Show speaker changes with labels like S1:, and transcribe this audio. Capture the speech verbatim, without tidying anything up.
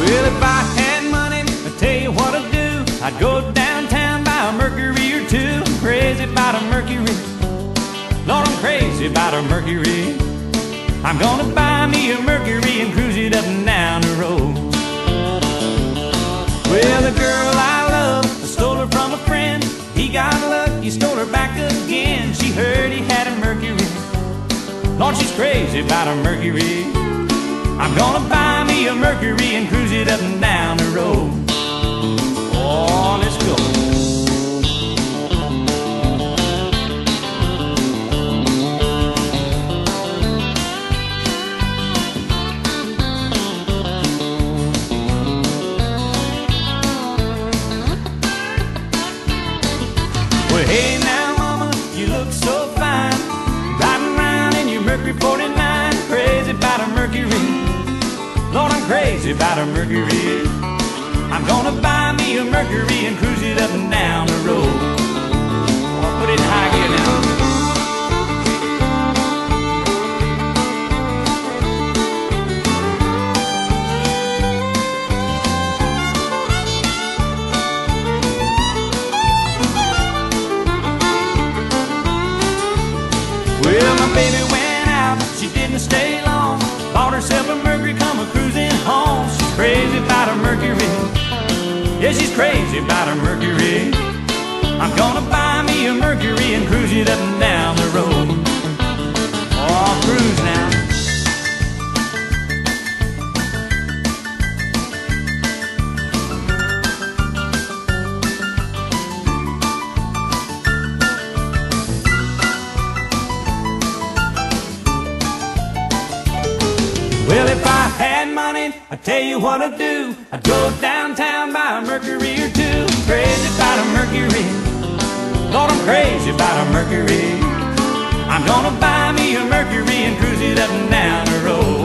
S1: Well, if I had money, I'd tell you what I'd do. I'd go downtown, buy a Mercury or two. I'm crazy about a Mercury. Lord, I'm crazy about a Mercury. I'm gonna buy me a Mercury and cruise it up and down the road. Well, the girl I love, I stole her from a friend. He got lucky, stole her back again. She heard he had a Mercury. Lord, she's crazy about a Mercury. I'm gonna buy me a Mercury and cruise it up and down the road. Oh, let's go. Well, hey now, mama, you look so fine, riding around in your Mercury forty-nine. Crazy about a Mercury. Lord, I'm crazy about a Mercury. I'm gonna buy me a Mercury and cruise it up and down the road. I'll put it in high gear now. Well, my baby went out, she didn't stay long. Bought herself a Mercury, come a cruising home. She's crazy about a Mercury. Yeah, she's crazy about a Mercury. I'm gonna buy me a Mercury and cruise it up and down the road. Oh, I'll cruise now. Well, if I had money, I'd tell you what I'd do. I'd go downtown, buy a Mercury or two. Crazy about a Mercury. Lord, I'm crazy about a Mercury. I'm gonna buy me a Mercury and cruise it up and down the road.